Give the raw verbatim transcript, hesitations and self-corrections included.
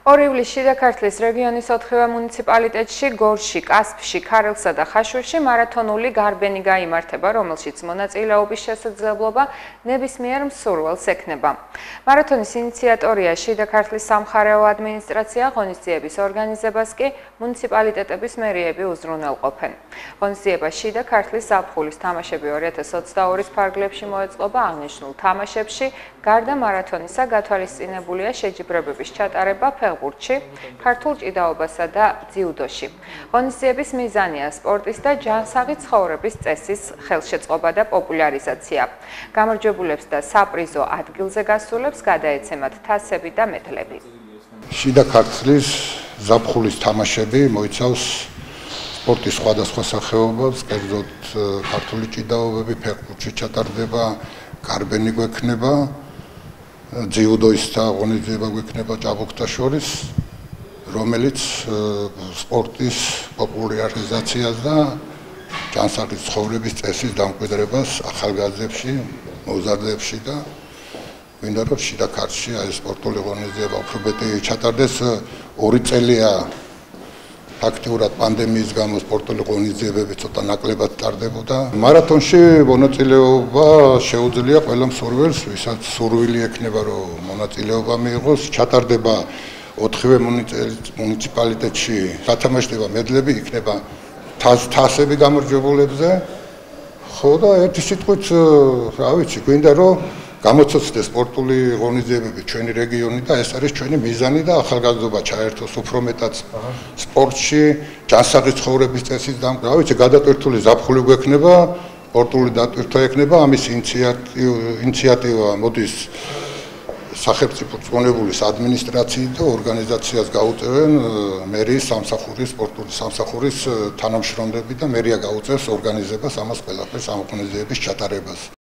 ორი ივლისში და ქართლის რეგიონის ოთხივე მუნიციპალიტეტში, გორში, კასპში, ქარელსა და ხაშურში მარათონული გარბენი გაიმართება, რომელშიც მონაწილეობის შესაძლებლობა ნებისმიერ მსურველს ექნება. მარათონის ინიციატორია შიდა ქართლის სამხარეო ადმინისტრაცია, ღონისძიების ორგანიზებას კი მუნიციპალიტეტების მერიები უზრუნველყოფენ. ღონისძიება შიდა ქართლის ზაფხულის თამაშები ორი ათას ოცდაორის ფარგლებში მოეწყობა. აღნიშნულ თამაშებში გარდა მარათონისა გათვალისწინებულია შეჯიბრებების ჩატარება ფეხბურთში, ქართულ ჭიდაობასა და ძიუდოში. ღონისძიების მიზანია სპორტის და ჯანსაღი ცხოვრების წესის ხელშეწყობა და პოპულარიზაცია. გამარჯვებულებს და საპრიზო ადგილზე გასულებს გადაეცემათ თასები და მედლები. შიდა ქართლის ზაფხულის თამაშები მოიცავს სპორტის სხვადასხვა სახეობებს, კერძოდ ქართული ჭიდაობები, ფეხბურთში ჩატარდება, გარბენი გვექნება, ძიუდოის და ღონისძიება გვექნება ჭაბუკთა შორის, რომელიც სპორტის პოპულარიზაციას და ჯანსაღი ცხოვრების წესის დამკვიდრებას ახალგაზრდებში, მოზარდებში და გვინდა რომ შიდა ქართლში აი სპორტული ღონისძიება უფრო მეტი ჩატარდეს. ორი წელია ფაქტიურად პანდემიის გამო სპორტული ღონისძიებები ცოტა ნაკლებად ტარდებოდა. მარათონში მონაწილეობა შეუძლია ყველა მსურველს, ვისაც სურვილი ექნება რომ მონაწილეობა მიიღოს. ჩატარდება ოთხივე მუნიციპალიტეტში სათამაშოება მედლები, იქნება თასები გამარჯვებულებზე. ხო და ერთი სიტყვით, რა ვიცი, გვინდა რომ გამოცოცხლდეს სპორტული ღონისძიებები ჩვენი რეგიონი და ეს არის ჩვენი მიზანი და ახალგაზრდობა ჩაერთოს უფრო მეტად სპორტში, ჯანსაღი ცხოვრების წესის დამკვიდრებას. რა ვიცი, გადატვირთული ზაფხული გვექნება, სპორტული დატვირთვა ექნება, ამის ინიციატივა მოდის სახელმწიფო წონებულის ადმინისტრაციით და ორგანიზაციას გაუწევენ მერიის სამსახურის, სპორტული სამსახურის თანამშრომლები და მერია გაუწევს ორგანიზებას ამას ყველაფერს ამ ღონისძიების ჩატარებას.